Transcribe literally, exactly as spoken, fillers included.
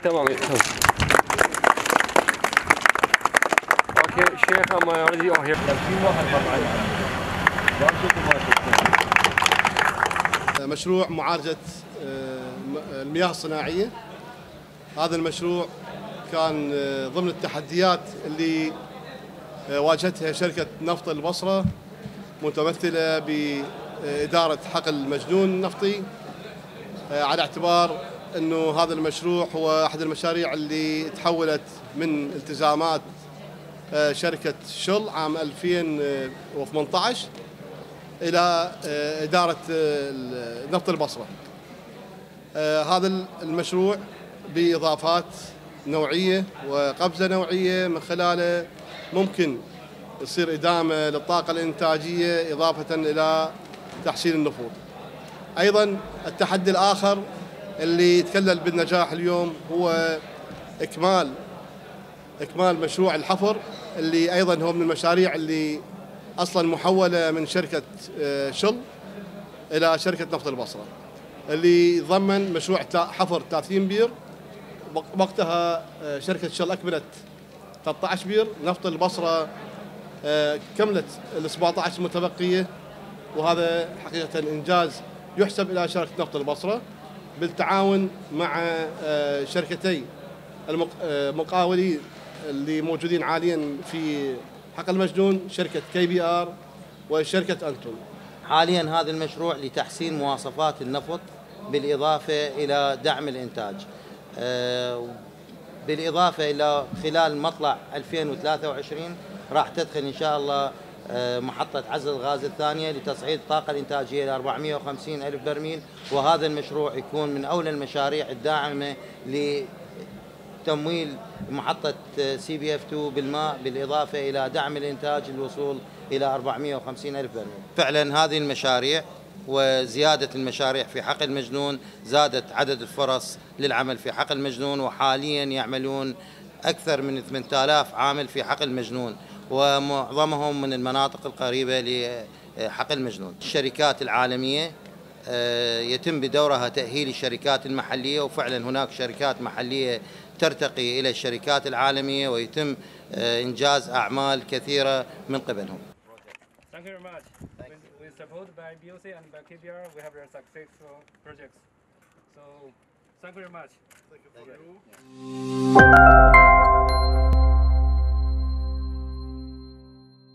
تمام تمام. اوكي شيخ اما اوريدي اوه هير ثلاثين واحد طبعا. مشروع معالجة المياه الصناعية. هذا المشروع كان ضمن التحديات اللي واجهتها شركة نفط البصرة متمثلة بإدارة حقل مجنون النفطي، على اعتبار أنه هذا المشروع هو أحد المشاريع اللي تحولت من التزامات شركة شل عام ألفين وثمانية عشر إلى إدارة نفط البصرة. هذا المشروع بإضافات نوعية وقفزة نوعية من خلاله ممكن يصير إدامة للطاقة الإنتاجية إضافة إلى تحسين النفوذ. أيضا التحدي الآخر اللي يتكلل بالنجاح اليوم هو إكمال إكمال مشروع الحفر، اللي أيضا هو من المشاريع اللي أصلا محولة من شركة شل إلى شركة نفط البصرة، اللي ضمن مشروع حفر ثلاثين بير. وقتها شركة شل أكملت ثلاثة عشر بير، نفط البصرة كملت ال سبعة عشر المتبقية، وهذا حقيقة إنجاز يحسب إلى شركة نفط البصرة بالتعاون مع شركتي المقاولين اللي موجودين حاليا في حقل مجنون، شركة كي بي آر وشركة أنتون. حاليا هذا المشروع لتحسين مواصفات النفط بالإضافة إلى دعم الإنتاج، بالإضافة إلى خلال مطلع ألفين وثلاثة وعشرين راح تدخل إن شاء الله محطة عزل الغاز الثانية لتصعيد الطاقة الإنتاجية إلى أربعمئة وخمسين ألف برميل، وهذا المشروع يكون من أولى المشاريع الداعمة لتمويل محطة سي بي اف اثنين بالماء، بالإضافة إلى دعم الإنتاج للوصول إلى أربعمئة وخمسين ألف برميل. فعلا هذه المشاريع وزيادة المشاريع في حقل مجنون زادت عدد الفرص للعمل في حقل مجنون، وحاليا يعملون أكثر من ثمانية آلاف عامل في حقل مجنون، ومعظمهم من المناطق القريبة لحقل مجنون. الشركات العالمية يتم بدورها تأهيل الشركات المحلية، وفعلا هناك شركات محلية ترتقي إلى الشركات العالمية ويتم إنجاز أعمال كثيرة من قبلهم. Thank you very much. We supported by B O C and by K B R. We have a successful projects. So thank you very much. Thank you for you.